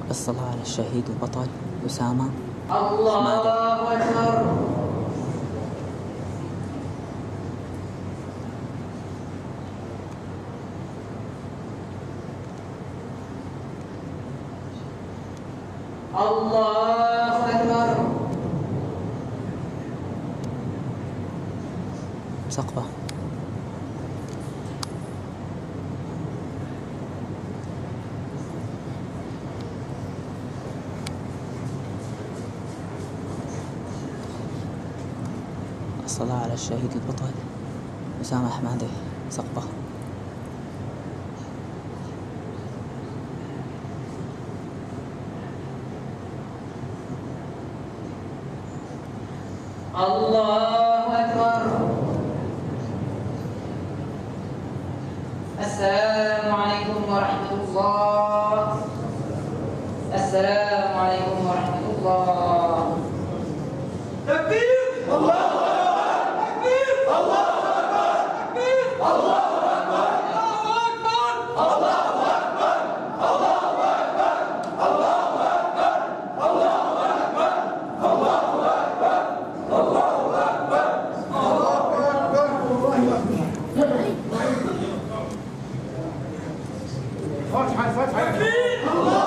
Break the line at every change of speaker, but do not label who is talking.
الصلاة على الشهيد البطل أسامة
الله أكبر. الله أكبر.
سقفة. الصلاة على الشهيد البطل أسامة حمادة سقفة.
الله أكبر. السلام عليكم ورحمة الله. السلام عليكم ورحمة الله.
تكبير. الله أكبر. تكبير. الله أكبر. تكبير. الله أكبر. الله أكبر. الله أكبر. الله أكبر. الله أكبر. الله أكبر. الله أكبر. الله أكبر. الله أكبر. فتحة فتحة. تكبير.